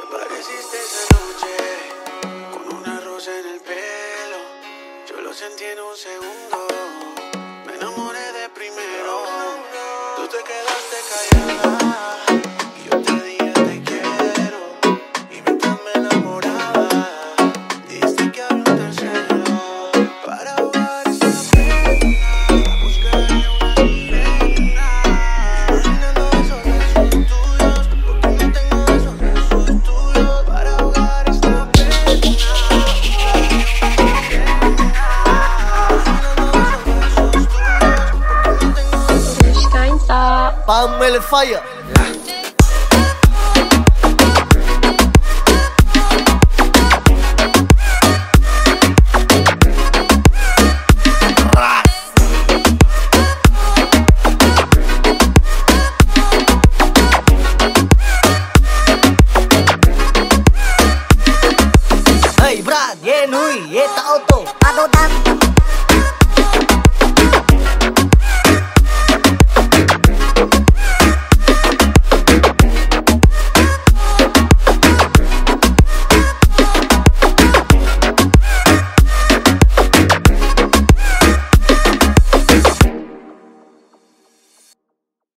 Pareciste esa noche con una rosa en el pelo. Yo lo sentí en un segundo. Me enamoré de primero. Tú te quedaste callada y yo te dije te quiero. Y mientras me enamoraba, dijiste que había un tercero. Para ahogar esta pena, buscaré una sirena. Imaginando esos besos tuyos, porque no tengo esos besos tuyos. Para ahogar esta pena, buscaré una sirena. Imaginando esos besos tuyos, porque no tengo esos besos tuyos. Pamela Fire. Hey Brad, ye nui, ye tao to. Pado dam.